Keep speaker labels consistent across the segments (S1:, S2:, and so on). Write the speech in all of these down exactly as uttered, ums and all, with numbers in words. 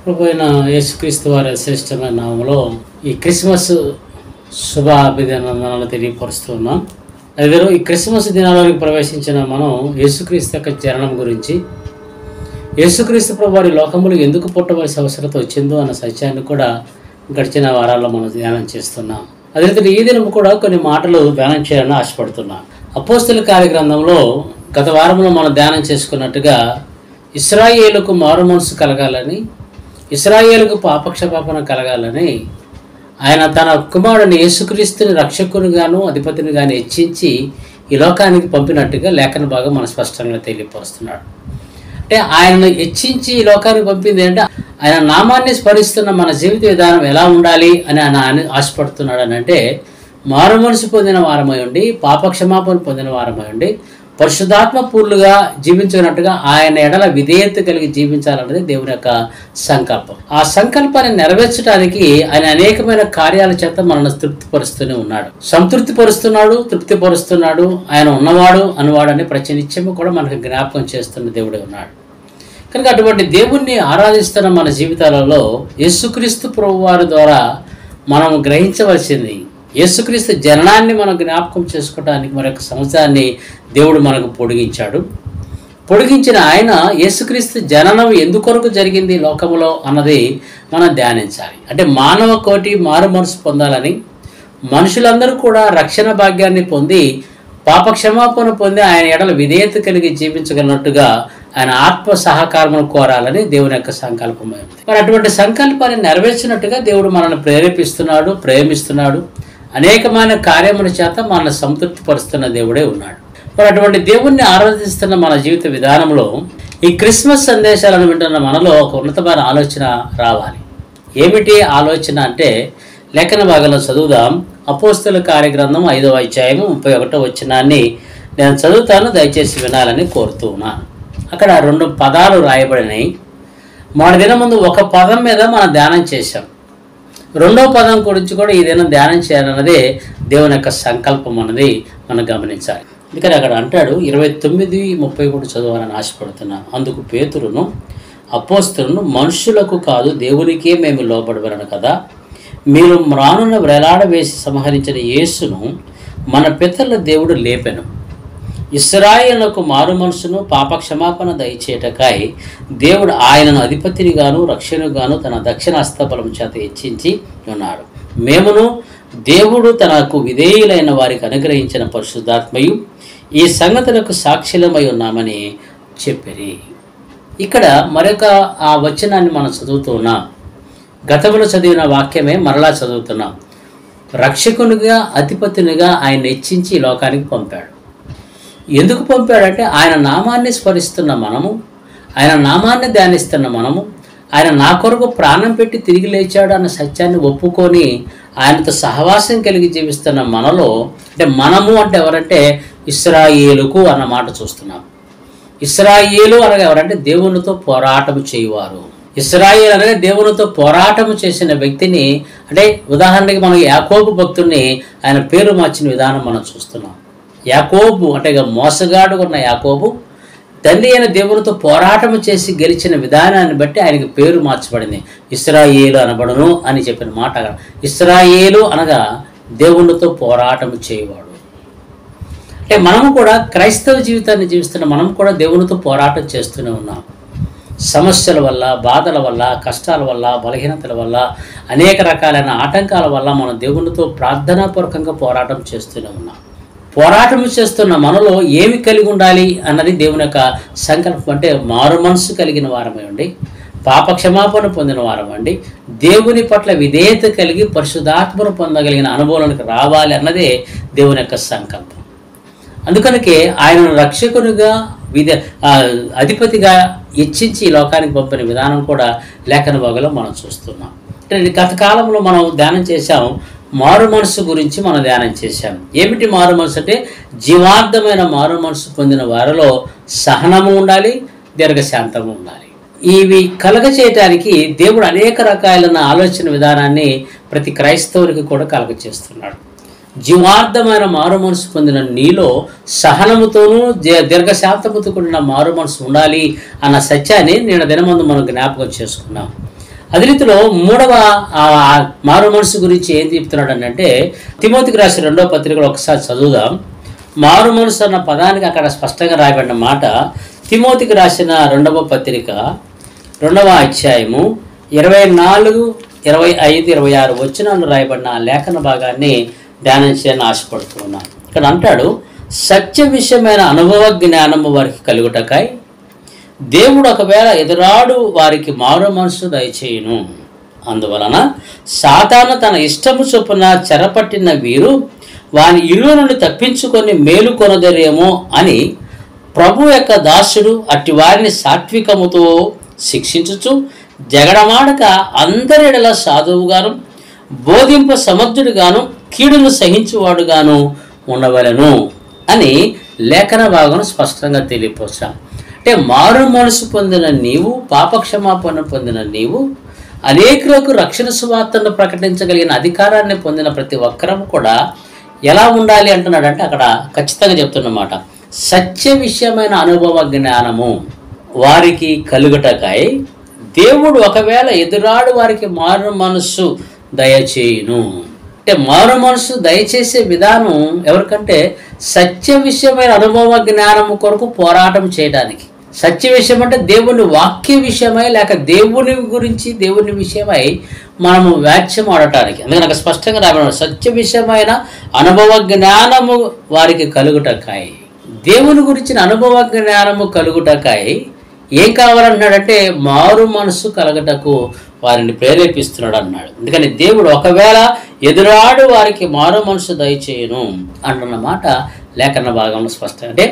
S1: ప్రభువైన యేసుక్రీస్తు వారి శ్రేష్టమైన నామములో ఈ క్రిస్మస్ శుభ అభినందనలు తెలియపరుస్తున్నాం. అదే ఈ క్రిస్మస్ దినాల్లోకి ప్రవేశించిన మనం యేసుక్రీస్తు యొక్క జననం గురించి, యేసుక్రీస్తు ప్రభు వారి లోకములు ఎందుకు పుట్టవలసిన అవసరత వచ్చిందో అన్న సత్యాన్ని కూడా గడిచిన వారాల్లో మనం ధ్యానం చేస్తున్నాం. అదే ఈ దినం కూడా కొన్ని మాటలు ధ్యానం చేయాలని ఆశపడుతున్నాం. అపోస్తల కార్యగ్రంథంలో గత వారంలో మనం ధ్యానం చేసుకున్నట్టుగా ఇశ్రాయేలుకు మారు మనసు కలగాలని, ఇశ్రాయేలుకు పాపక్షమాపణ కలగాలని ఆయన తన కుమారుని యేసుక్రీస్తుని రక్షకునిగాను అధిపతిని గాను హెచ్చించి ఈ లోకానికి పంపినట్టుగా లేఖన భాగం మన స్పష్టంగా తెలియపరుస్తున్నాడు. అంటే ఆయనను హెచ్చించి ఈ లోకానికి పంపింది అంటే ఆయన నామాన్ని స్మరిస్తున్న మన జీవిత విధానం ఎలా ఉండాలి అని ఆయన ఆశపడుతున్నాడు. అని అంటే మారు మనసు పొందిన వారమై ఉండి, పాపక్షమాపణ పొందిన వారమై ఉండి, పరిశుద్ధాత్మ పూర్లుగా జీవించినట్టుగా ఆయన ఎడల విధేయత కలిగి జీవించాలన్నది దేవుని యొక్క సంకల్పం. ఆ సంకల్పాన్ని నెరవేర్చడానికి ఆయన అనేకమైన కార్యాల చేత మనల్ని తృప్తిపరుస్తూనే ఉన్నాడు, సంతృప్తి పరుస్తున్నాడు, తృప్తిపరుస్తున్నాడు. ఆయన ఉన్నవాడు అనువాడని ప్రతి నిత్యము కూడా మనకు జ్ఞాపకం చేస్తున్న దేవుడే ఉన్నాడు. కనుక అటువంటి దేవుణ్ణి ఆరాధిస్తున్న మన జీవితాలలో యేసుక్రీస్తు ప్రభువారి ద్వారా మనం గ్రహించవలసింది, యేసుక్రీస్తు జననాన్ని మనం జ్ఞాపకం చేసుకోవడానికి మరొక సంవత్సరాన్ని దేవుడు మనకు పొడిగించాడు. పొడిగించిన ఆయన యేసుక్రీస్తు జననం ఎందుకొరకు జరిగింది లోకములో అన్నది మనం ధ్యానించాలి. అంటే మానవ కోటి మారు మనసు పొందాలని, మనుషులందరూ కూడా రక్షణ భాగ్యాన్ని పొంది పాపక్షమాపణ పొంది ఆయన ఎడల విధేయత కలిగి జీవించగలిగినట్టుగా ఆయన ఆత్మ సహకారమును కోరాలని దేవుని యొక్క సంకల్పమైంది. మరి అటువంటి సంకల్పాన్ని నెరవేర్చినట్టుగా దేవుడు మనల్ని ప్రేరేపిస్తున్నాడు, ప్రేమిస్తున్నాడు. అనేకమైన కార్యముల చేత మనల్ని సంతృప్తిపరుస్తున్న దేవుడే ఉన్నాడు. మరి అటువంటి దేవుణ్ణి ఆరాధిస్తున్న మన జీవిత విధానంలో ఈ క్రిస్మస్ సందేశాలను వింటున్న మనలో ఒక ఉన్నతమైన ఆలోచన రావాలి. ఏమిటి ఆలోచన అంటే లేఖన భాగంలో చదువుదాం. అపోస్తల కార్యగ్రంథం ఐదవ అధ్యాయము ముప్పై ఒకటో వచనాన్ని నేను చదువుతాను, దయచేసి వినాలని కోరుతూ ఉన్నాను. అక్కడ రెండు పదాలు రాయబడినాయి. మన దినం ముందు ఒక పదం మీద మనం ధ్యానం చేశాం. రెండో పదం గురించి కూడా ఈ దినం ధ్యానం చేయాలన్నదే దేవుని యొక్క సంకల్పం అన్నది మనం గమనించాలి. ఎందుకంటే అక్కడ అంటాడు, ఇరవై తొమ్మిది ముప్పై కూడా చదవాలని ఆశపడుతున్నాను. అందుకు పేతురును అపోస్తలును మనుషులకు కాదు దేవునికే మేము లోబడవలను కదా, మీరు మ్రానున వ్రేలాడవేసి సంహరించిన యేసును మన పితరుల దేవుడు లేపెను, ఇశ్రాయేలుకు మారు మనసును పాపక్షమాపణ దయచేయటకాయ దేవుడు ఆయనను అధిపతినిగాను రక్షణగాను తన దక్షిణ హస్తబలం చేత హెచ్చించి ఉన్నాడు. మేమును దేవుడు తనకు విధేయులైన వారికి అనుగ్రహించిన పరిశుద్ధాత్మయు ఈ సంగతులకు సాక్షులమై ఉన్నామని చెప్పిరి. ఇక్కడ మరొక ఆ వచనాన్ని మనం చదువుతున్నాం. గతంలో చదివిన వాక్యమే మరలా చదువుతున్నాం. రక్షకునిగా అధిపతినిగా ఆయన హెచ్చించి ఈ లోకానికి పంపాడు. ఎందుకు పంపాడంటే ఆయన నామాన్ని స్మరిస్తున్న మనము, ఆయన నామాన్ని ధ్యానిస్తున్న మనము, ఆయన నా కొరకు ప్రాణం పెట్టి తిరిగి లేచాడు అన్న సత్యాన్ని ఒప్పుకొని ఆయనతో సహవాసం కలిగి జీవిస్తున్న మనలో, అంటే మనము అంటే ఎవరంటే ఇశ్రాయేలుకు అన్న మాట చూస్తున్నాం. ఇశ్రాయేలు అనగా ఎవరంటే దేవునితో పోరాటం చేయువారు. ఇశ్రాయేలు అనగా దేవునితో పోరాటం చేసిన వ్యక్తిని, అంటే ఉదాహరణకి మనం యాకోబు భక్తుడిని ఆయన పేరు మార్చిన విధానం మనం చూస్తున్నాం. యాకోబు అంటే మోసగాడు ఉన్న యాకోబు తండ్రి అయిన దేవునితో పోరాటం చేసి గెలిచిన విధానాన్ని బట్టి ఆయనకి పేరు మార్చబడింది. ఇశ్రాయేలు అనబడును అని చెప్పిన మాట. ఇశ్రాయేలు అనగా దేవునితో పోరాటం చేయవాడు. అంటే మనము కూడా క్రైస్తవ జీవితాన్ని జీవిస్తున్న మనం కూడా దేవునితో పోరాటం చేస్తూనే ఉన్నాం. సమస్యల వల్ల, బాధల వల్ల, కష్టాల వల్ల, బలహీనతల వల్ల, అనేక రకాలైన ఆటంకాల వల్ల మనం దేవునితో ప్రార్థనాపూర్వకంగా పోరాటం చేస్తూనే ఉన్నాం. పోరాటం చేస్తున్న మనలో ఏమి కలిగి ఉండాలి అన్నది దేవుని యొక్క సంకల్పం. అంటే మారు మనసు కలిగిన వారమై ఉండి, పాప క్షమాపణ పొందిన వారమండి, దేవుని పట్ల విధేయత కలిగి పరిశుద్ధాత్మను పొందగలిగిన అనుభవానికి రావాలి అన్నదే దేవుని యొక్క సంకల్పం. అందుకనికే ఆయనను రక్షకునిగా విధ అధిపతిగా హెచ్చించి ఈ లోకానికి పంపిన విధానం కూడా లేఖన భాగంలో మనం చూస్తున్నాం. అంటే గత కాలంలో మనం ధ్యానం చేశాం, మారు మనసు గురించి మనం ధ్యానం చేశాం. ఏమిటి మారు మనసు అంటే జీవార్థమైన మారు మనసు పొందిన వారిలో సహనము ఉండాలి, దీర్ఘశాంతము ఉండాలి. ఇవి కలగ చేయటానికి దేవుడు అనేక రకాలైన ఆలోచన విధానాన్ని ప్రతి క్రైస్తవునికి కూడా కలగ చేస్తున్నాడు. జీవార్థమైన మారు మనసు పొందిన నీలో సహనముతోనూ దీర్ఘశాంతముతో కూడిన మారు మనసు ఉండాలి అన్న సత్యాన్ని నేను దినమందు మనం జ్ఞాపకం చేసుకున్నాం. అదే రీతిలో మూడవ మారు మనసు గురించి ఏం చెప్తున్నాడు అంటే తిమోతికి రాసిన రెండవ పత్రికలో ఒకసారి చదువుదాం. మారు మనసు అన్న పదానికి అక్కడ స్పష్టంగా రాయబడిన మాట తిమోతికి రాసిన రెండవ పత్రిక రెండవ అధ్యాయము ఇరవై నాలుగు ఇరవై ఐదు ఇరవై ఆరు వచనాలు రాయబడిన లేఖన భాగాన్ని ధ్యానం చేయాలని ఆశపడుతున్నాను. ఇక్కడ అంటాడు, సత్య విషయమైన అనుభవ జ్ఞానము వారికి కలుగుటకాయ్ దేవుడు ఒకవేళ ఎదురాడు వారికి మారు మనసు దయచేయును. అందువలన సాతాను తన ఇష్టము చొప్పున చెరపట్టిన వీరు వాని ఇరువు నుండి తప్పించుకొని మేలు కొనదరేమో అని ప్రభు యొక్క దాసుడు అట్టి వారిని సాత్వికముతో శిక్షించుచు జగడమాడక అందరిడల సాధువుగాను బోధింప సమర్థుడుగాను కీడును సహించువాడుగాను ఉండవలెను అని లేఖన భాగం స్పష్టంగా తెలియపరచాం. అంటే మారు మనసు పొందిన నీవు, పాపక్షమాపణ పొందిన నీవు, అనేకులకు రక్షణ సువార్తను ప్రకటించగలిగిన అధికారాన్ని పొందిన ప్రతి ఒక్కరం కూడా ఎలా ఉండాలి అంటున్నాడంటే అక్కడ ఖచ్చితంగా చెప్తున్నమాట, సత్య విషయమైన అనుభవ జ్ఞానము వారికి కలుగుటకై దేవుడు ఒకవేళ ఎదురాడు వారికి మారు మనస్సు దయచేయును. అంటే మారు మనస్సు దయచేసే విధానం ఎవరికంటే సత్య విషయమైన అనుభవ జ్ఞానము కొరకు పోరాటం చేయడానికి. సత్య విషయం అంటే దేవుని వాక్య విషయమై లేక దేవుని గురించి దేవుని విషయమై మనము వ్యాఖ్యం ఆడటానికి. అందుకని నాకు స్పష్టంగా రాబడి సత్య విషయమైన అనుభవ జ్ఞానము వారికి కలుగుటకాయి, దేవుని గురించిన అనుభవ జ్ఞానము కలుగుటకాయి ఏం కావాలన్నాడంటే మారు మనసు కలగటకు వారిని ప్రేరేపిస్తున్నాడు అన్నాడు. అందుకని దేవుడు ఒకవేళ ఎదురాడు వారికి మారు మనసు దయచేయును అంటున్న మాట లేఖన భాగంలో స్పష్టం. అంటే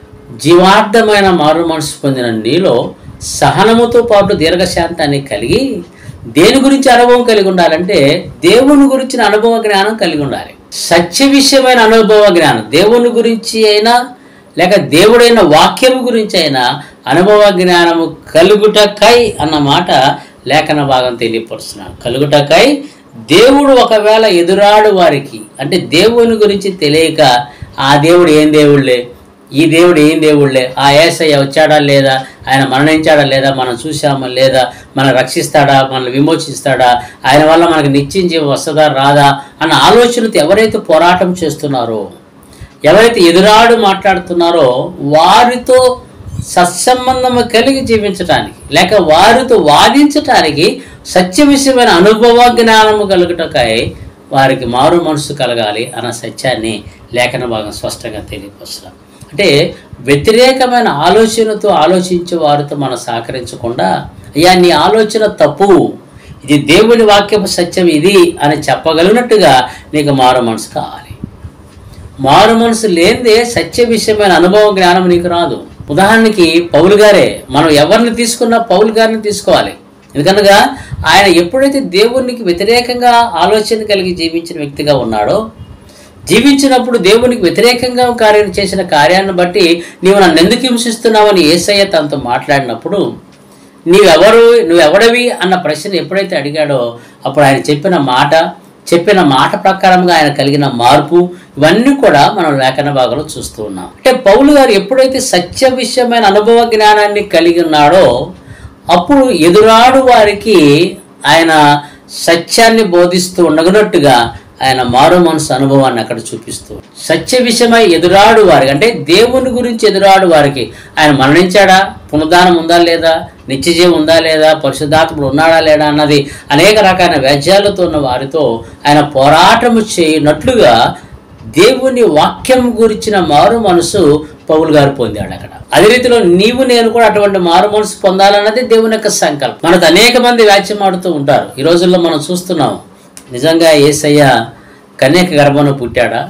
S1: జీవార్థమైన మారు మనసు పొందిన నీలో సహనముతో పాటు దీర్ఘశాంతాన్ని కలిగి దేని గురించి అనుభవం కలిగి ఉండాలంటే దేవుని గురించిన అనుభవ జ్ఞానం కలిగి ఉండాలి. సత్య విషయమైన అనుభవ జ్ఞానం దేవుని గురించి అయినా లేక దేవుడైన వాక్యము గురించి అయినా అనుభవ జ్ఞానము కలుగుటకై అన్న మాట లేఖన భాగం తెలియపరుస్తున్నాను. కలుగుటకై దేవుడు ఒకవేళ ఎదురాడు వారికి అంటే దేవుని గురించి తెలియక ఆ దేవుడు ఏం దేవుళ్ళే, ఈ దేవుడు ఏం దేవుళ్ళే, ఆ యేసయ్య వచ్చాడా లేదా, ఆయన మరణించాడా లేదా, మనం చూసామా లేదా, మనం రక్షిస్తాడా, మనల్ని విమోచిస్తాడా, ఆయన వల్ల మనకు నిత్యం జీవం వస్తుందా రాదా అన్న ఆలోచనతో ఎవరైతే పోరాటం చేస్తున్నారో, ఎవరైతే ఎదురాడు మాట్లాడుతున్నారో వారితో సత్సంబంధము కలిగి జీవించటానికి లేక వారితో వాదించటానికి సత్య విషయమైన అనుభవ జ్ఞానము కలుగుటకై వారికి మారు మనసు కలగాలి అన్న సత్యాన్ని లేఖన భాగం స్పష్టంగా తెలియపరుస్తున్నాం. అంటే వ్యతిరేకమైన ఆలోచనతో ఆలోచించే వారితో మనం సహకరించకుండా, అయ్యా నీ ఆలోచన తప్పు, ఇది దేవుని వాక్యపు సత్యం ఇది అని చెప్పగలిగినట్టుగా నీకు మారు మనసు కావాలి. మారు మనసు లేనిదే సత్య విషయమైన అనుభవ జ్ఞానం నీకు రాదు. ఉదాహరణకి పౌలు గారే, మనం ఎవరిని తీసుకున్నా పౌలు గారిని తీసుకోవాలి. ఎందుకనగా ఆయన ఎప్పుడైతే దేవునికి వ్యతిరేకంగా ఆలోచన కలిగి జీవించిన వ్యక్తిగా ఉన్నాడో, జీవించినప్పుడు దేవునికి వ్యతిరేకంగా కార్యం చేసిన కార్యాన్ని బట్టి నీవు నన్ను ఎందుకు హింసిస్తున్నావని యేసయ్య తనతో మాట్లాడినప్పుడు నీవెవరు నువ్వెవడవి అన్న ప్రశ్న ఎప్పుడైతే అడిగాడో అప్పుడు ఆయన చెప్పిన మాట చెప్పిన మాట ప్రకారంగా ఆయన కలిగిన మార్పు ఇవన్నీ కూడా మనం లేఖన భాగంలో చూస్తూ ఉన్నాం. అంటే పౌలు గారు ఎప్పుడైతే సత్య విషయమైన అనుభవ జ్ఞానాన్ని కలిగి ఉన్నాడో అప్పుడు ఎదురాడు వారికి ఆయన సత్యాన్ని బోధిస్తూ ఉండగనట్టుగా ఆయన మారు మనసు అనుభవాన్ని అక్కడ చూపిస్తూ సత్య విషయమై ఎదురాడు వారికి అంటే దేవుని గురించి ఎదురాడు వారికి ఆయన మరణించాడా, పునరుద్ధానం ఉందా లేదా, నిత్యజీవం ఉందా లేదా, పరిశుద్ధాత్ముడు ఉన్నాడా లేడా అన్నది అనేక రకాల వ్యాజ్యాలతో ఉన్న వారితో ఆయన పోరాటము చేయనట్లుగా దేవుని వాక్యం గురించిన మారు మనసు పౌలు గారు పొందాడు అక్కడ. అదే రీతిలో నీవు నేను కూడా అటువంటి మారు మనసు పొందాలన్నది దేవుని యొక్క సంకల్పం. మనకు అనేక మంది వ్యాఖ్యం ఆడుతూ ఉంటారు. ఈ రోజుల్లో మనం చూస్తున్నాం, నిజంగా యేసయ్య కన్యక గర్భంలో పుట్టాడా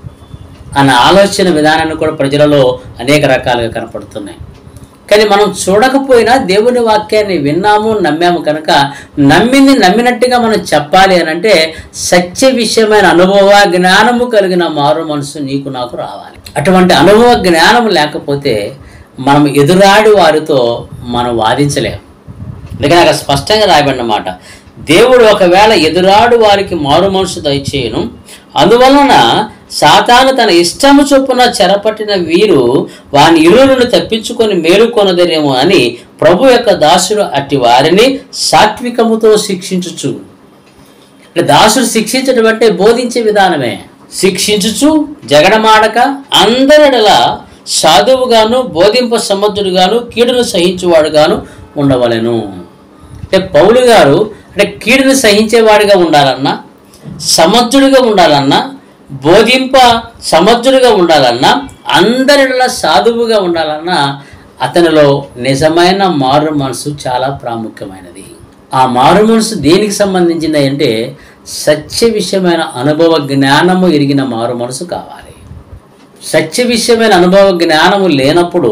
S1: అన్న ఆలోచన విధానాన్ని కూడా ప్రజలలో అనేక రకాలుగా కనపడుతున్నాయి. కానీ మనం చూడకపోయినా దేవుని వాక్యాన్ని విన్నాము, నమ్మాము కనుక నమ్మింది నమ్మినట్టుగా మనం చెప్పాలి అని అంటే సత్య విషయమైన అనుభవ జ్ఞానము కలిగిన మారు మనసు నీకు నాకు రావాలి. అటువంటి అనుభవ జ్ఞానం లేకపోతే మనం ఎదురాడి వారితో మనం వాదించలేము. అందుకని అక్కడ స్పష్టంగా రాయబడిన మాట, దేవుడు ఒకవేళ ఎదురాడు వారికి మారు మనసు దయచేయను, అందువలన సాతాను తన ఇష్టము చొప్పున చెరపట్టిన వీరు వాని ఇరువులను తప్పించుకొని మేలుకొనదరేమో అని ప్రభు యొక్క దాసుడు అట్టి వారిని సాత్వికముతో శిక్షించుచు. అంటే దాసుడు శిక్షించడం అంటే బోధించే విధానమే. శిక్షించుచు జగడమాడక అందరిలా సాధువుగాను బోధింప సమర్థుడుగాను కీడును సహించువాడుగాను ఉండవలెను. అంటే పౌలు గారు అంటే కీడును సహించేవాడిగా ఉండాలన్నా, సమర్థుడిగా ఉండాలన్నా, బోధింప సమర్థుడిగా ఉండాలన్నా, అందరిలా సాధువుగా ఉండాలన్నా అతనిలో నిజమైన మారు మనసు చాలా ప్రాముఖ్యమైనది. ఆ మారు మనసు దేనికి సంబంధించింది అంటే సత్య విషయమైన అనుభవ జ్ఞానము ఎరిగిన మారు మనసు కావాలి. సత్య విషయమైన అనుభవ జ్ఞానము లేనప్పుడు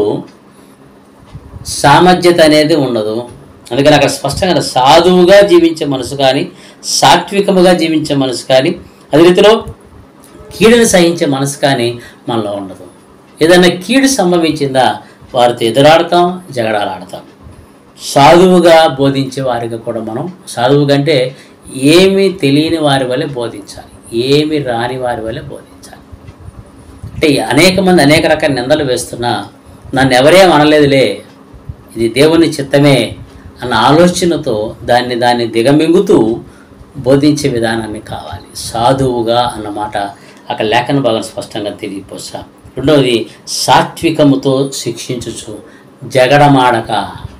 S1: సామర్థ్యత అనేది ఉండదు. అందుకని అక్కడ స్పష్టంగా సాధువుగా జీవించే మనసు కానీ, సాత్వికముగా జీవించే మనసు కానీ, అదే రీతిలో కీడును సహించే మనసు కానీ మనలో ఉండదు. ఏదైనా కీడు సంభవించిందా వారితో ఎదురాడతాం, జగడాలాడతాం. సాధువుగా బోధించే వారిగా కూడా మనం సాధువుగా అంటే ఏమీ తెలియని వారి వల్లే బోధించాలి, ఏమి రాని వారి వల్లే బోధించాలి. అంటే అనేక మంది అనేక రకాల నిందలు వేస్తున్నా నన్ను ఎవరేం అనలేదులే, ఇది దేవుని చిత్తమే అన్న ఆలోచనతో దాన్ని దాన్ని దిగమింగుతూ బోధించే విధానాన్ని కావాలి. సాధువుగా అన్నమాట అక్కడ లేఖన భాగం స్పష్టంగా తెలియపోసా. రెండవది సాత్వికముతో శిక్షించుచు జగడమాడక.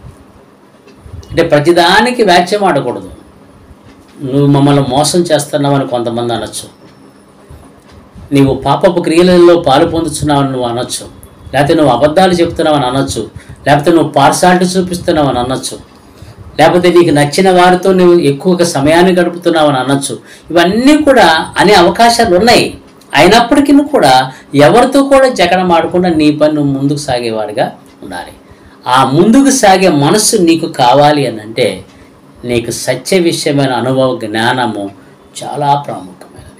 S1: అంటే ప్రతిదానికి వ్యాఖ్యం ఆడకూడదు. నువ్వు మమ్మల్ని మోసం చేస్తున్నావని కొంతమంది అనొచ్చు, నీవు పాపపు క్రియలలో పాలు పొందుతున్నావని నువ్వు అనొచ్చు, లేకపోతే నువ్వు అబద్ధాలు చెప్తున్నావని అనొచ్చు, లేకపోతే నువ్వు పార్సాలిటీ చూపిస్తున్నావని అనొచ్చు, లేకపోతే నీకు నచ్చిన వారితో నువ్వు ఎక్కువగా సమయాన్ని గడుపుతున్నావని అనొచ్చు. ఇవన్నీ కూడా అనే అవకాశాలు ఉన్నాయి. అయినప్పటికీ కూడా ఎవరితో కూడా జగడం ఆడకుండా నీ పని నువ్వు ముందుకు సాగేవాడిగా ఉండాలి. ఆ ముందుకు సాగే మనస్సు నీకు కావాలి అని అంటే నీకు సత్య విషయమైన అనుభవ జ్ఞానము చాలా ప్రాముఖ్యమైనది.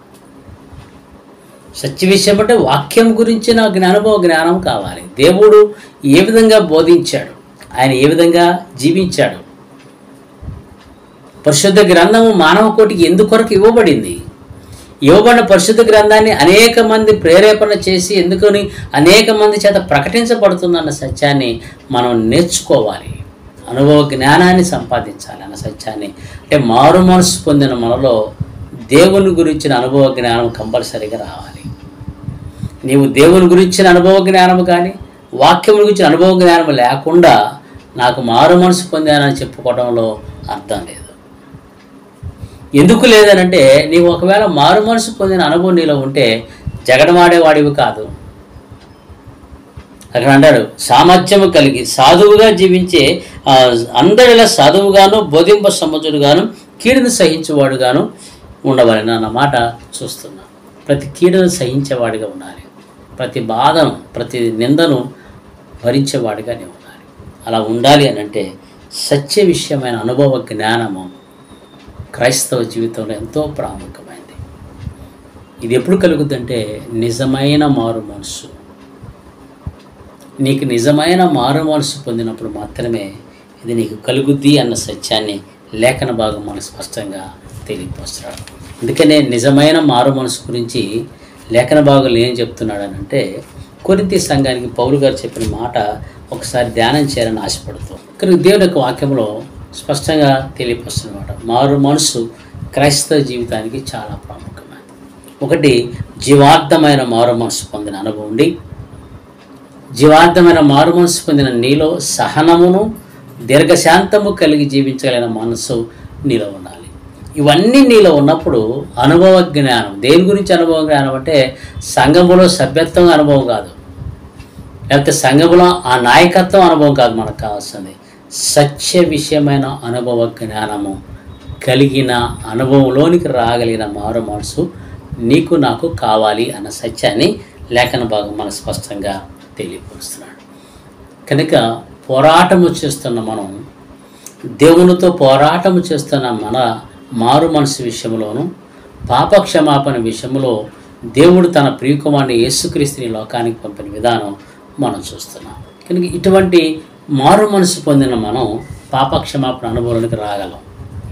S1: సత్య విషయం అంటే వాక్యం గురించిన అనుభవ జ్ఞానం కావాలి. దేవుడు ఏ విధంగా బోధించాడు, ఆయన ఏ విధంగా జీవించాడు, పరిశుద్ధ గ్రంథము మానవ కోటికి ఎందుకొరకు ఇవ్వబడింది, ఇవ్వబడిన పరిశుద్ధ గ్రంథాన్ని అనేక మంది ప్రేరేపణ చేసి ఎందుకని అనేక మంది చేత ప్రకటించబడుతుందన్న సత్యాన్ని మనం నేర్చుకోవాలి, అనుభవ జ్ఞానాన్ని సంపాదించాలి అన్న సత్యాన్ని. అంటే మారు మనసు పొందిన మనలో దేవుని గురించిన అనుభవ జ్ఞానం కంపల్సరీగా రావాలి. నీవు దేవుని గురించిన అనుభవ జ్ఞానం కానీ వాక్యం గురించి అనుభవ జ్ఞానం లేకుండా నాకు మారు మనసు పొందానని చెప్పుకోవడంలో అర్థం లేదు. ఎందుకు లేదనంటే నీవు ఒకవేళ మారు మనసు పొందిన అనుభవం నీలో ఉంటే జగడమాడేవాడివి కాదు. అక్కడ అంటాడు సామర్థ్యము కలిగి సాధువుగా జీవించే అందరిలా సాధువుగాను బోధింప సముద్రుడుగాను కీడును సహించేవాడుగాను ఉండవాలని అన్న మాట చూస్తున్నా. ప్రతి కీడును సహించేవాడిగా ఉండాలి, ప్రతి బాధను ప్రతి నిందను భరించేవాడిగానే ఉండాలి. అలా ఉండాలి అని అంటే సత్య విషయమైన అనుభవ జ్ఞానము క్రైస్తవ జీవితంలో ఎంతో ప్రాముఖ్యమైనది. ఇది ఎప్పుడు కలుగుద్దంటే నిజమైన మారు మనసు. నీకు నిజమైన మారు మనసు పొందినప్పుడు మాత్రమే ఇది నీకు కలుగుద్ది అన్న సత్యాన్ని లేఖన భాగం మనకు స్పష్టంగా తెలియపరుస్తున్నాడు. అందుకనే నిజమైన మారు మనసు గురించి లేఖన భాగంలో ఏం చెప్తున్నాడనంటే కొరింథీ సంఘానికి పౌలు గారు చెప్పిన మాట ఒకసారి ధ్యానం చేయాలని ఆశపడుతూ కానీ దేవుని యొక్క వాక్యంలో స్పష్టంగా తెలియపరుస్తున్నమాట. మారు మనసు క్రైస్తవ జీవితానికి చాలా ప్రాముఖ్యమైనది. ఒకటి జీవార్థమైన మారు మనసు పొందిన అనుభవం ఉండి జీవార్థమైన మారు మనసు పొందిన నీలో సహనమును దీర్ఘశాంతము కలిగి జీవించగలిగిన మనసు నీలో ఉండాలి. ఇవన్నీ నీలో ఉన్నప్పుడు అనుభవ జ్ఞానం. దేని గురించి అనుభవ జ్ఞానం అంటే సంఘములో సభ్యత్వం అనుభవం కాదు, లేకపోతే సంఘములో ఆ నాయకత్వం అనుభవం కాదు. మనకు కావాల్సింది సత్య విషయమైన అనుభవ జ్ఞానము కలిగిన అనుభవంలోనికి రాగలిగిన మారు మనసు నీకు నాకు కావాలి అన్న సత్యాన్ని లేఖన భాగం మనకు స్పష్టంగా తెలియపరుస్తున్నాడు. కనుక పోరాటము చేస్తున్న మనం, దేవునితో పోరాటము చేస్తున్న మన మారు మనసు విషయంలోనూ పాపక్షమాపణ విషయంలో దేవుడు తన ప్రియకుమారుని యేసుక్రీస్తుని లోకానికి పంపిన విధానం మనం చూస్తున్నాం. కనుక ఇటువంటి మారు మనసు పొందిన మనం పాపక్షమాపణ అనుభవానికి రాగలం.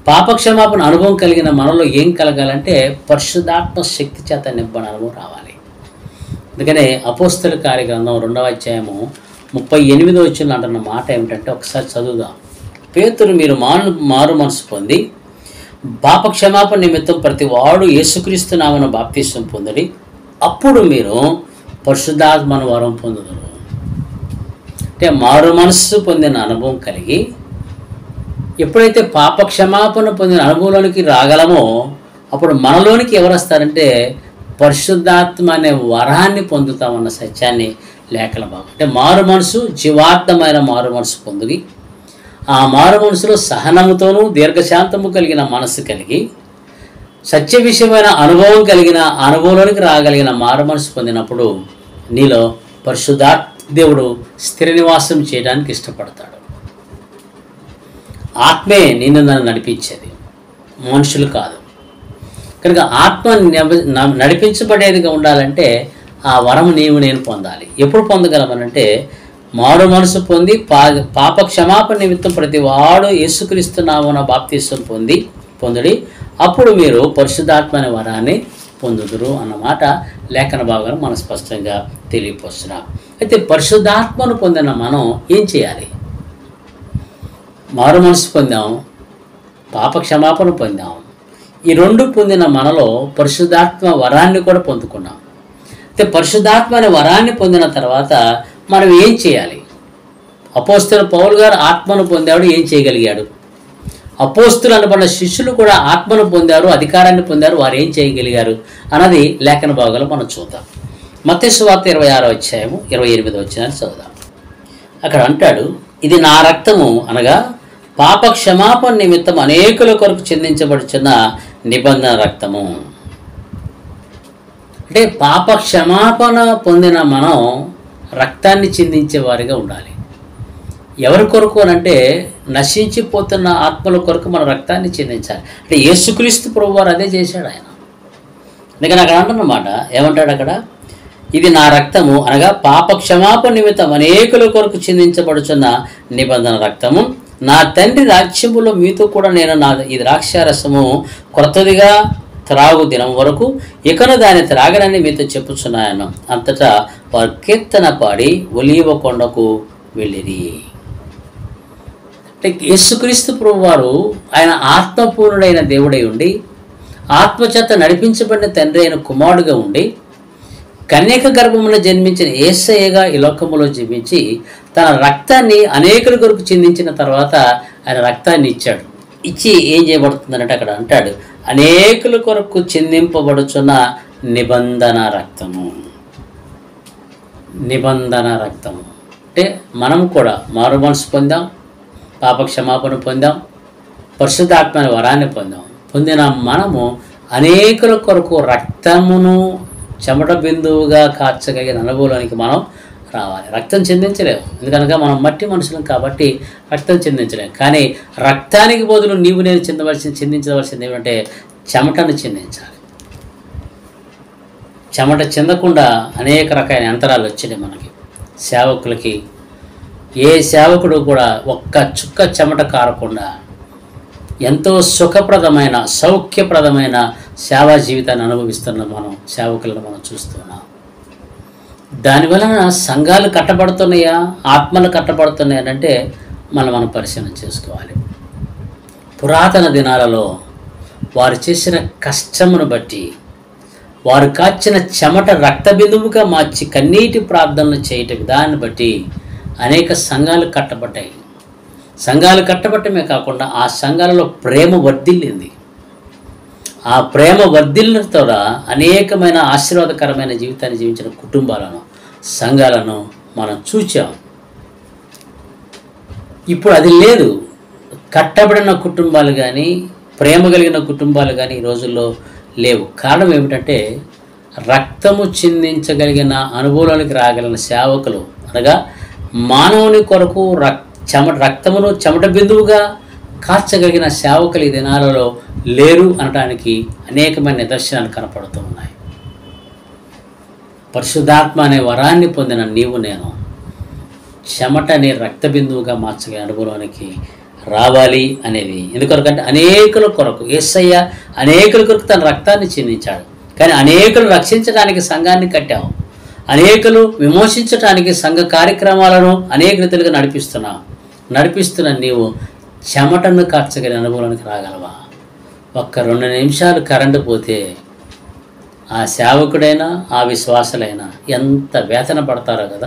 S1: పాపక్షమాపణ అనుభవం కలిగిన మనలో ఏం కలగాలంటే పరిశుద్ధాత్మ శక్తి చేత నింపని అనుభవం రావాలి. అందుకనే అపోస్తల కార్యగ్రంథం రెండవ అధ్యాయము ముప్పై ఎనిమిదో వచ్చిన అంటున్న మాట ఏమిటంటే, ఒకసారి చదువుదాం. పేతురు, మీరు మారు మారు మనసు పొంది పాపక్షమాపణ నిమిత్తం ప్రతి వాడు యేసుక్రీస్తు నామమున బాప్తిసం పొందడి, అప్పుడు మీరు పరిశుద్ధాత్మను వరం పొందుదురు. అంటే మారు మనస్సు పొందిన అనుభవం కలిగి ఎప్పుడైతే పాపక్షమాపణ పొందిన అనుభవంలోనికి రాగలమో అప్పుడు మనలోనికి ఎవరు వస్తారంటే పరిశుద్ధాత్మ అనే వరాన్ని పొందుతామన్న సత్యాన్ని లేఖల భాగం. అంటే మారు మనసు జీవార్థమైన మారు మనసు పొంది ఆ మారు మనసులో సహనముతోనూ దీర్ఘశాంతము కలిగిన మనసు కలిగి సత్య విషయమైన అనుభవం కలిగిన అనుభవంలోనికి రాగలిగిన మారు మనసు పొందినప్పుడు నీలో పరిశుద్ధాత్మ దేవుడు స్థిర నివాసం చేయడానికి ఇష్టపడతాడు. ఆత్మే నిన్ను నన్ను నడిపించేది, మనుషులు కాదు. కనుక ఆత్మ నడిపించబడేదిగా ఉండాలంటే ఆ వరం నీవు నేను పొందాలి. ఎప్పుడు పొందగలమనంటే మారు మనసు పొంది పా పాప క్షమాపణ నిమిత్తం ప్రతి వాడు యేసుక్రీస్తు నామమున బాప్తిసం పొంది పొందుడి, అప్పుడు మీరు పరిశుద్ధాత్మ అనే వరాన్ని పొందుదురు అన్నమాట లేఖన భాగం మనం స్పష్టంగా తెలియపరుస్తున్నాం. అయితే పరిశుద్ధాత్మను పొందిన మనం ఏం చేయాలి? మారు మనసు పొందాం, పాప క్షమాపణ పొందాం. ఈ రెండు పొందిన మనలో పరిశుద్ధాత్మ వరాన్ని కూడా పొందుకున్నాం. అయితే పరిశుద్ధాత్మ అనే వరాన్ని పొందిన తర్వాత మనం ఏం చేయాలి? అపోస్తలుడు పౌలు గారు ఆత్మను పొందాడు, ఏం చేయగలిగాడు? అపోస్తులు అనబడిన శిష్యులు కూడా ఆత్మను పొందారు, అధికారాన్ని పొందారు, వారు ఏం చేయగలిగారు అన్నది లేఖన భాగాలు మనం చూద్దాం. మత్తయి సువార్త ఇరవై ఆరో అధ్యాయము ఇరవై ఎనిమిదో వచనాన్ని చదువుదాం. అక్కడ అంటాడు, ఇది నా రక్తము అనగా పాప క్షమాపణ నిమిత్తం అనేకుల కొరకు చెందించబడుచున్న నిబంధన రక్తము. అంటే పాప క్షమాపణ పొందిన మనం రక్తాన్ని చిందించే వారిగా ఉండాలి. ఎవరి కొరకు అనంటే నశించిపోతున్న ఆత్మల కొరకు మన రక్తాన్ని చిందించాలి. అంటే యేసుక్రీస్తు ప్రభువారు అదే చేశాడు ఆయన. అందుకని అక్కడ అంటున్నమాట ఏమంటాడు అక్కడ, ఇది నా రక్తము అనగా పాప క్షమాపణ నిమిత్తం అనేకుల కొరకు చిందించబడుచున్న నిబంధన రక్తము. నా తండ్రి రాజ్యములో మీతో కూడా నేను నా ఈ ద్రాక్షారసము క్రొత్తదిగా త్రాగు దినం వరకు ఇకను దాన్ని త్రాగనని మీతో చెప్పుచున్నాను. అంతటా వారు కీర్తన పాడి ఒలీవ కొండకు వెళ్ళిరి. అంటే యేసుక్రీస్తు ప్రభువారు ఆయన ఆత్మపూర్ణుడైన దేవుడై ఉండి ఆత్మచేత నడిపించబడిన తండ్రి అయిన కుమారుడుగా ఉండి కన్యక గర్భమున జన్మించిన యేసయ్యగా ఈ లోకములో జీవించి తన రక్తాన్ని అనేకుల కొరకు చిందించిన తర్వాత ఆయన రక్తాన్ని ఇచ్చాడు. ఇచ్చి ఏం చేయబడుతుందంటే అక్కడ అంటాడు, అనేకుల కొరకు చిందింపబడుచున్న నిబంధన రక్తము. నిబంధన రక్తము అంటే మనం కూడా మారు మనసు పొందాం, పాప క్షమాపణ పొందాం, పరిశుద్ధాత్మ వరాన్ని పొందాం. పొందిన మనము అనేకుల కొరకు రక్తమును చెమట బిందువుగా కార్చగలిగిన అనుభవానికి మనం రావాలి. రక్తం చెందించలేము, ఎందుకనగా మనం మట్టి మనుషులం కాబట్టి రక్తం చెందించలేము. కానీ రక్తానికి బదులు నీవు నేను చెందవలసింది చెందించవలసింది ఏమంటే చెమటను చెందించాలి. చెమట చెందకుండా అనేక రకాల యంత్రాలు వచ్చినాయి మనకి. సేవకులకి ఏ సేవకుడు కూడా ఒక్క చుక్క చెమట కారకుండా ఎంతో సుఖప్రదమైన సౌఖ్యప్రదమైన సేవా జీవితాన్ని అనుభవిస్తున్న మనం సేవకులను మనం చూస్తున్నాం. దానివలన సంఘాలు కట్టబడుతున్నాయా, ఆత్మలు కట్టబడుతున్నాయా అంటే మనం మనం పరిశీలన చేసుకోవాలి. పురాతన దినాలలో వారు చేసిన కష్టమును బట్టి వారు కాచిన చెమట రక్త బిందువుగా మార్చి కన్నీటి ప్రార్థనలు చేయటం విధాన్ని బట్టి అనేక సంఘాలు కట్టబడ్డాయి. సంఘాలు కట్టబట్టమే కాకుండా ఆ సంఘాలలో ప్రేమ వర్ధిల్లింది. ఆ ప్రేమ వర్ధిల్లతో అనేకమైన ఆశీర్వాదకరమైన జీవితాన్ని జీవించిన కుటుంబాలను సంఘాలను మనం చూచాం. ఇప్పుడు అది లేదు. కట్టబడిన కుటుంబాలు కానీ ప్రేమ కలిగిన కుటుంబాలు కానీ ఈ రోజుల్లో లేవు. కారణం ఏమిటంటే రక్తము చిందించగలిగిన అనుభవానికి రాగలిగిన సేవకులు అనగా మానవుని కొరకు రక్ చెమట రక్తమును చెమట బిందువుగా కార్చగలిగిన సేవకులు ఈ దినాలలో లేరు అనడానికి అనేకమైన నిదర్శనాలు కనపడుతూ ఉన్నాయి. పరిశుద్ధాత్మ అనే వరాన్ని పొందిన నీవు నేను చెమటని రక్త బిందువుగా మార్చగలిగిన అనుభవానికి రావాలి అనేది. ఎందుకొరకంటే అనేకుల కొరకు యేసయ్య అనేకుల కొరకు తన రక్తాన్ని చిందించాడు. కానీ అనేకులు రక్షించడానికి సంఘాన్ని కట్టావు, అనేకులు విమోచించడానికి సంఘ కార్యక్రమాలను అనేక రీతిలుగా నడిపిస్తున్నావు. నడిపిస్తున్న నీవు చెమటను కార్చగలిగిన అనుభవానికి రాగలవా? ఒక్క రెండు నిమిషాలు కరెంటు పోతే ఆ సేవకుడైనా ఆ విశ్వాసులైనా ఎంత వేతన పడతారో కదా.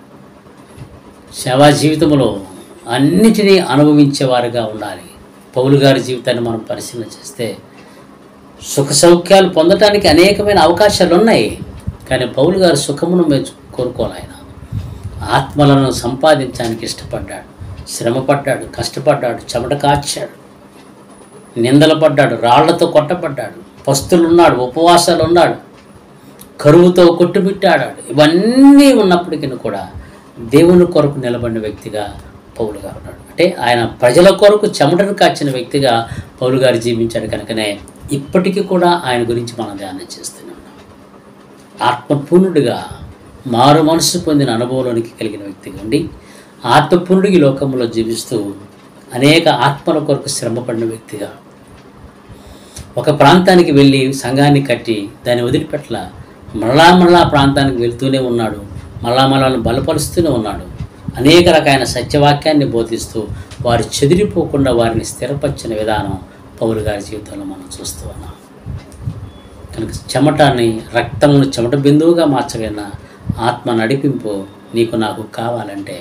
S1: సేవా జీవితంలో అన్నిటినీ అనుభవించేవారుగా ఉండాలి. పౌలు గారి జీవితాన్ని మనం పరిశీలన చేస్తే సుఖ సౌఖ్యాలు పొందటానికి అనేకమైన అవకాశాలు ఉన్నాయి. కానీ పౌలు గారు సుఖమును మెచ్చు కోరుకోవాలి. ఆయన ఆత్మలను సంపాదించడానికి ఇష్టపడ్డాడు, శ్రమపడ్డాడు, కష్టపడ్డాడు, చెమట కాచాడు, నిందలు పడ్డాడు, రాళ్లతో కొట్టబడ్డాడు, పస్తులున్నాడు, ఉపవాసాలు ఉన్నాడు, కరువుతో కొట్టుబిట్టాడాడు. ఇవన్నీ ఉన్నప్పటికీ కూడా దేవుని కొరకు నిలబడిన వ్యక్తిగా పౌలు గారు ఉన్నాడు. అంటే ఆయన ప్రజల కొరకు చెమటను కాచిన వ్యక్తిగా పౌలు గారు జీవించాడు. కనుకనే ఇప్పటికీ కూడా ఆయన గురించి మనం ధ్యానం చేస్తున్నాం. ఆత్మపూర్ణుడిగా మారు మనసు పొందిన అనుభవంలోనికి కలిగిన వ్యక్తిగా ఉండి ఆత్మపూర్ణుడికి లోకంలో జీవిస్తూ అనేక ఆత్మల కొరకు శ్రమపడిన వ్యక్తిగా ఒక ప్రాంతానికి వెళ్ళి సంఘాన్ని కట్టి దాన్ని వదిలిపెట్ల మరలా మరలా ప్రాంతానికి వెళ్తూనే ఉన్నాడు. మళ్ళా మళ్ళాను బలపరుస్తూనే ఉన్నాడు. అనేక రకాల సత్యవాక్యాన్ని బోధిస్తూ వారు చెదిరిపోకుండా వారిని స్థిరపరిచిన విధానం పౌలు గారి జీవితంలో మనం చూస్తూ ఉన్నాం. కనుక చెమటని రక్తమును చెమట బిందువుగా మార్చగలిగిన ఆత్మ నడిపింపు నీకు నాకు కావాలంటే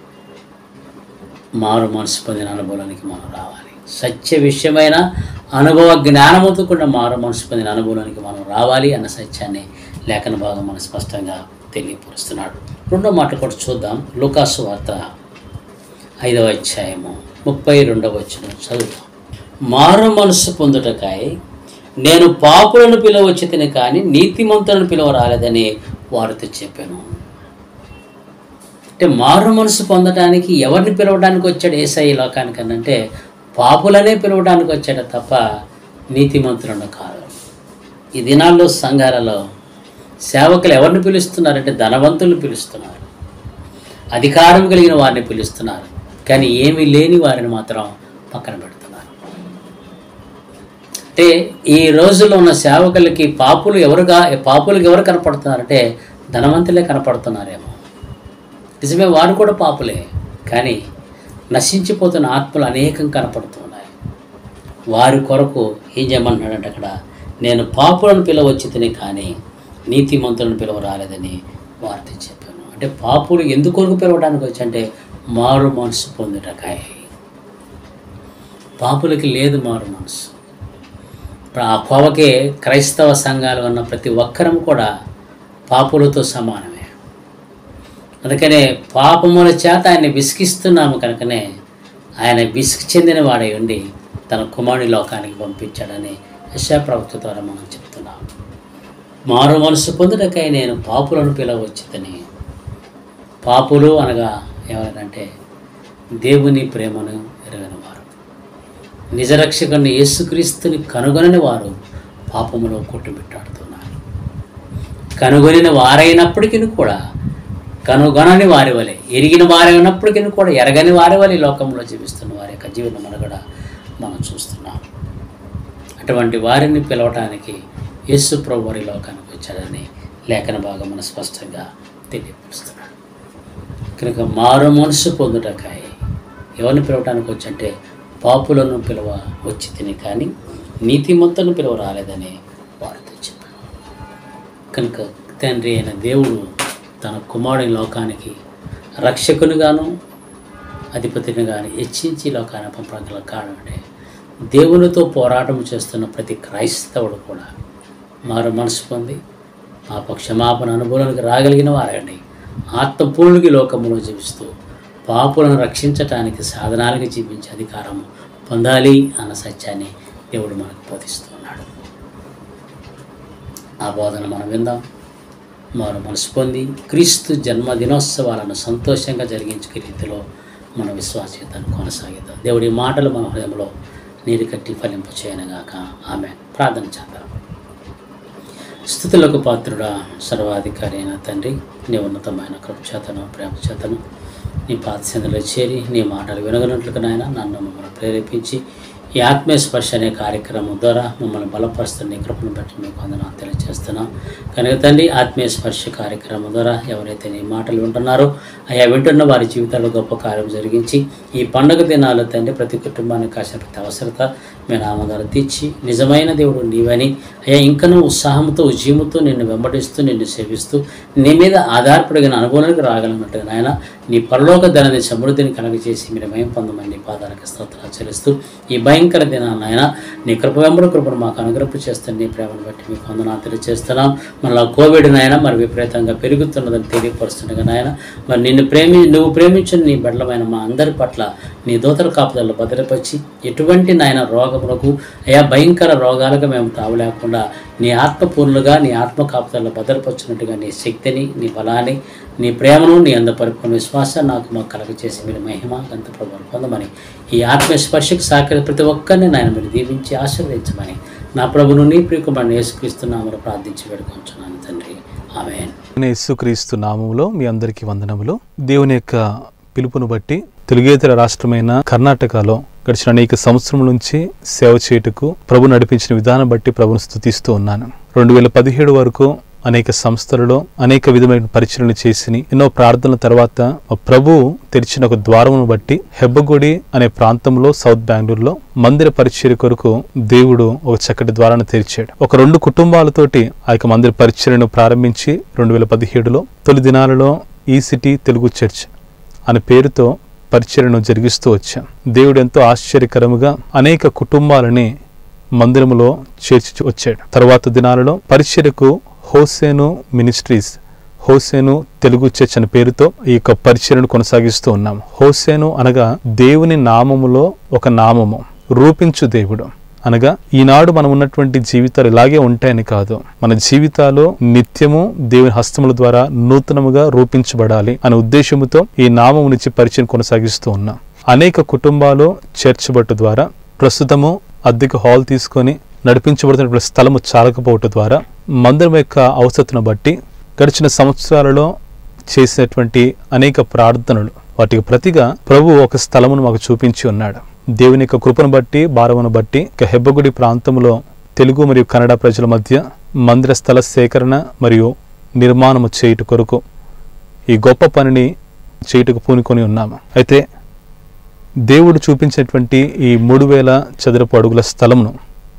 S1: మారు మనసు పొందిన అనుభవానికి మనం రావాలి. సత్య విషయమైన అనుభవ జ్ఞానముతో కూడా మారు మనసు పొందిన అనుభవానికి మనం రావాలి అన్న సత్యాన్ని లేఖన భాగం మనం స్పష్టంగా తెలియపరుస్తున్నాడు. రెండో మాట కూడా చూద్దాం. లూకాసు వార్త ఐదవ అధ్యాయము ముప్పై రెండవ వచనం చదువుతాం. మారు మనసు పొందుటకై నేను పాపులను పిలవచ్చితిని కానీ నీతిమంతులను పిలువ రాలేదని వారితో చెప్పాను. అంటే మారు మనసు పొందడానికి ఎవరిని పిలవడానికి వచ్చాడు యేసయ్య లోకానికి అంటే పాపులనే పిలవడానికి వచ్చాడు తప్ప నీతిమంతులను కాదు. ఈ దినాల్లో సంఘాలలో సేవకులు ఎవరిని పిలుస్తున్నారంటే ధనవంతులను పిలుస్తున్నారు, అధికారం కలిగిన వారిని పిలుస్తున్నారు, కానీ ఏమీ లేని వారిని మాత్రం పక్కన పెడుతున్నారు. అంటే ఈ రోజుల్లో ఉన్న సేవకులకి పాపులు ఎవరుగా పాపులకు ఎవరు కనపడుతున్నారంటే ధనవంతులే కనపడుతున్నారేమో. నిజమే, వారు కూడా పాపులే, కానీ నశించిపోతున్న ఆత్మలు అనేకం కనపడుతున్నాయి. వారి కొరకు ఏం చేయమన్నాడంటే అక్కడ నేను పాపులను పిలవచ్చి తిని కానీ నీతిమంతులను పిలవ రాలేదని వారితో చెప్పాను. అంటే పాపులు ఎందుకొరకు పిలవడానికి వచ్చి అంటే మారు మనసు పొందుటకాయ. పాపులకి లేదు మారు మనసు. ఆ కోవకే క్రైస్తవ సంఘాలు ఉన్న ప్రతి ఒక్కరం కూడా పాపులతో సమానమే. అందుకనే పాపముల చేత ఆయన విసిగిస్తున్నాము కనుకనే ఆయన విసిగి చెందిన వాడై ఉండి తన కుమారుని లోకానికి పంపించాడని యెషయా ప్రవక్త ద్వారా మనం చెప్తున్నాం. మారు మనసు పొందుటకై నేను పాపులను పిలవచ్చితని. పాపులు అనగా ఎవరంటే దేవుని ప్రేమను ఎరగని వారు, నిజరక్షకుని యేసుక్రీస్తుని కనుగొనని వారు పాపములో కొట్టుమిట్టాడుతున్నారు. కనుగొనిన వారైనప్పటికీ కూడా కనుగొనని వారి వలె, ఎరిగిన వారైనప్పటికీ కూడా ఎరగని వారి వలె లోకంలో జీవిస్తున్న వారి యొక్క జీవన మనగడ మనం చూస్తున్నాం. అటువంటి వారిని పిలవటానికి యేసు ప్రభు వారి లోకానికి వచ్చాడని లేఖన భాగం మనం స్పష్టంగా తెలియపరుస్తున్నాడు. కనుక మారు మనసు పొందుటకాయ ఎవరిని పిలవటానికి వచ్చంటే పాపులను పిలవ వచ్చి తిని కానీ నీతిమంతులను పిలవ రాలేదని వారితో చెప్పాను. కనుక తండ్రి అయిన దేవుడు తన కుమారుడి లోకానికి రక్షకునిగాను అధిపతిని కానీ హెచ్చించి లోకాన్ని పంపడానికి కారణం అంటే దేవునితో పోరాటం చేస్తున్న ప్రతి క్రైస్తవుడు కూడా మారు మనసు పొంది పాప క్షమాపణ అనుభవానికి రాగలిగిన వారండి ఆత్మపూర్ణుడికి లోకంలో జీవిస్తూ పాపులను రక్షించటానికి సాధనాలుగా జీవించే అధికారం పొందాలి అన్న సత్యాన్ని దేవుడు మనకు బోధిస్తున్నాడు. ఆ బోధన మనం విందాం. మారు మనసు పొంది క్రీస్తు జన్మదినోత్సవాలను సంతోషంగా జరిగించే రీతిలో మన విశ్వాసీయతను కొనసాగిద్దాం. దేవుడి మాటలు మన హృదయంలో నీరు కట్టి ఫలింప చేయనగాక. ఆమె ప్రార్థన చేద్దాం. స్తుతులకు పాత్రుడా, సర్వాధికారి అయిన తండ్రి, నీ ఉన్నతమైన కృప చేతను ప్రేమ చేతను నీ పాదసందులో చేరి నీ మాటలు వినగనట్లుగా నాయన నన్ను మమ్మల్ని ప్రేరేపించి ఈ ఆత్మీయ స్పర్శ అనే కార్యక్రమం ద్వారా మమ్మల్ని బలపరుస్తున్న నీ కృపను బట్టి మీకు వందనాలు తెలియజేస్తున్నాం. కనుక తండ్రి, ఆత్మీయ స్పర్శ కార్యక్రమం ద్వారా ఎవరైతే నీ మాటలు వింటున్నారో అయా వింటున్న వారి జీవితాల్లో గొప్ప కార్యం జరిగించి ఈ పండుగ దినాల్లో తండ్రి ప్రతి కుటుంబానికి కాసిన ప్రతి అవసరత మీ నామగారు తీర్చి నిజమైన దేవుడు నీవని అయ్యా ఇంకనూ ఉత్సాహంతో ఉజ్జీముతో నిన్ను వెంబడిస్తూ నిన్ను సేవిస్తూ నీ మీద ఆధారపడిన అనుభవానికి రాగలిగినట్టుగా నాయన నీ పరలోక ధనాన్ని సమృద్ధిని కలగజేసి మీరు మయం పొందమని నీ పాదాలకు స్తోత్రాలు చెల్లిస్తూ ఈ భయంకర దినాన్ని నాయన నీ కృప వెంబడి కృపను మాకు అనుగ్రహం చేస్తున్న నీ ప్రేమను బట్టి మీకు వందనాలు తెలియజేస్తున్నాం. మళ్ళీ కోవిడ్ నాయన మరి విపరీతంగా పెరుగుతున్నదని తెలియపరుస్తుండగా నాయన మరి నిన్ను ప్రేమి నువ్వు ప్రేమించిన నీ బిడ్డలమైన మా అందరి పట్ల నీ దూతల కాపుదల్లో భద్రపరిచి ఎటువంటి నాయన రోగములకు అయా భయంకర రోగాలుగా మేము తావలేకుండా నీ ఆత్మపూర్ణులుగా నీ ఆత్మ కాపుదల్లో భద్రపరిచినట్టుగా నీ శక్తిని నీ బలాన్ని నీ ప్రేమను నీ అంద పరిపూర్ణ విశ్వాసాన్ని నాకు మాకు కలగచేసి మీరు మహిమ గంత ప్రభుత్వం పొందమని ఈ ఆత్మీయ స్పర్శకు సహకరి ప్రతి ఒక్కరిని నాయన మీరు దీవించి ఆశీర్వదించమని నా ప్రభును నీ ప్రియకుమారుని యేసుక్రీస్తు నామములో ప్రార్థించి వేడుకొంచున్నాను తండ్రి. ఆమేన్.
S2: యేసుక్రీస్తు నామములో మీ అందరికీ వందనములు. దేవుని యొక్క పిలుపును బట్టి తెలుగేతర రాష్ట్రమైన కర్ణాటకలో గడిచిన అనేక సంవత్సరం నుంచి సేవ చేయుటకు ప్రభు నడిపించిన విధానం బట్టి ప్రభును స్తుతిస్తూ ఉన్నాను. రెండు వేల పదిహేడు వరకు అనేక సంస్థలలో అనేక విధమైన పరిచయలు చేసి ఎన్నో ప్రార్థనల తర్వాత ప్రభు తెరిచిన ఒక ద్వారమును బట్టి హెబ్బగుడి అనే ప్రాంతంలో సౌత్ బెంగళూరులో మందిర పరిచర్య కొరకు దేవుడు ఒక చక్కటి ద్వారాన్ని తెరిచాడు. ఒక రెండు కుటుంబాలతోటి ఆ యొక్క మందిర పరిచర్యను ప్రారంభించి రెండు వేల పదిహేడులో తొలి దినాలలో ఈ సిటీ తెలుగు చర్చ్ అనే పేరుతో పరిచర్యను జరిగిస్తూ వచ్చాం. దేవుడు ఎంతో ఆశ్చర్యకరముగా అనేక కుటుంబాలని మందిరములో చేర్చి వచ్చాడు. తర్వాత దినాలలో పరిచర్యకు Hosanna ministries, Hosanna Telugu church అనే పేరుతో ఈ యొక్క పరిచర్యను కొనసాగిస్తూ ఉన్నాం. హోసేను అనగా దేవుని నామములో ఒక నామము, రూపించు దేవుడు అనగా ఈనాడు మనం ఉన్నటువంటి జీవితాలు ఇలాగే ఉంటాయని కాదు, మన జీవితాలు నిత్యము దేవుని హస్తముల ద్వారా నూతనముగా రూపించబడాలి అనే ఉద్దేశముతో ఈ నామము నుంచి పరిచయం కొనసాగిస్తూ ఉన్నాం. అనేక కుటుంబాలు చర్చ్ బట్టు ద్వారా ప్రస్తుతము అద్దెకు హాల్ తీసుకొని నడిపించబడుతున్న స్థలము చాలకపోవటం ద్వారా మందిరం యొక్క అవసరతను బట్టి గడిచిన సంవత్సరాలలో చేసినటువంటి అనేక ప్రార్థనలు వాటికి ప్రతిగా ప్రభు ఒక స్థలమును మాకు చూపించి ఉన్నాడు. దేవుని యొక్క కృపను బట్టి భారమును బట్టి హెబ్బగుడి ప్రాంతంలో తెలుగు మరియు కన్నడ ప్రజల మధ్య మందిర స్థల సేకరణ మరియు నిర్మాణము చేయుట కొరకు ఈ గొప్ప పనిని చేయుటకు పూనుకొని ఉన్నాము. అయితే దేవుడు చూపించినటువంటి ఈ మూడు వేల చదరపు అడుగుల స్థలమును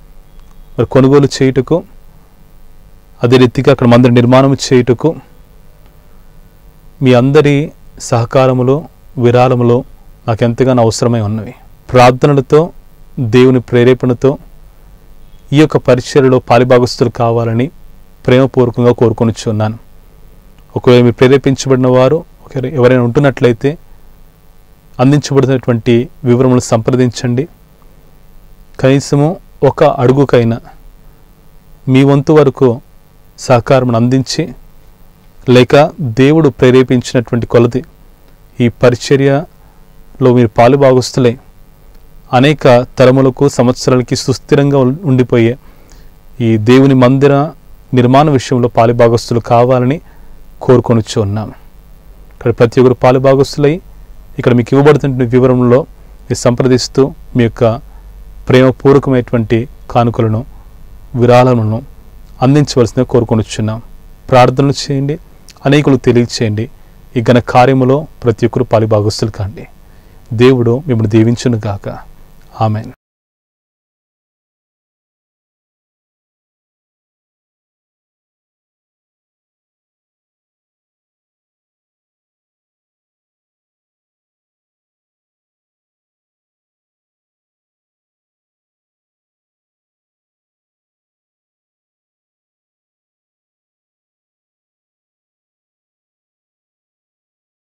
S2: మరి కొనుగోలు చేయుటకు, అదే రీతిగా అక్కడ మందిర నిర్మాణం చేయుటకు మీ అందరి సహకారములు విరాళములు నాకు ఎంతగానో అవసరమై ఉన్నవి. ప్రార్థనలతో దేవుని ప్రేరేపణతో ఈ యొక్క పరిచర్యలో పాలిభాగస్తులు కావాలని ప్రేమపూర్వకంగా కోరుకొనిచున్నాను. ఒకవేళ మీరు ప్రేరేపించబడిన వారు ఎవరైనా ఉంటున్నట్లయితే అందించబడినటువంటి వివరములను సంప్రదించండి. కనీసము ఒక అడుగుకైనా మీ వంతు వరకు సహకారం అందించి లేక దేవుడు ప్రేరేపించినటువంటి కొలది ఈ పరిచర్యలో మీరు పాలుభాగస్తులై అనేక తరములకు సంవత్సరాలకి సుస్థిరంగా ఉండిపోయే ఈ దేవుని మందిర నిర్మాణ విషయంలో పాలుభాగస్తులు కావాలని కోరుకొనిచ్చు ఉన్నాము. ఇక్కడ ప్రతి ఒక్కరు పాలుభాగస్తులై ఇక్కడ మీకు ఇవ్వబడుతున్న వివరంలో మీరు సంప్రదిస్తూ మీ యొక్క ప్రేమపూర్వకమైనటువంటి కానుకలను విరాళములను అందించవలసిందిగా కోరుకొనిచున్నాం. ప్రార్థనలు చేయండి, అనేకులు తెలియచేయండి. ఈ ఘన కార్యములో ప్రతి ఒక్కరు పాలుభాగస్తులు కాండి. దేవుడు మిమ్మల్ని దీవించును గాక. ఆమెన్.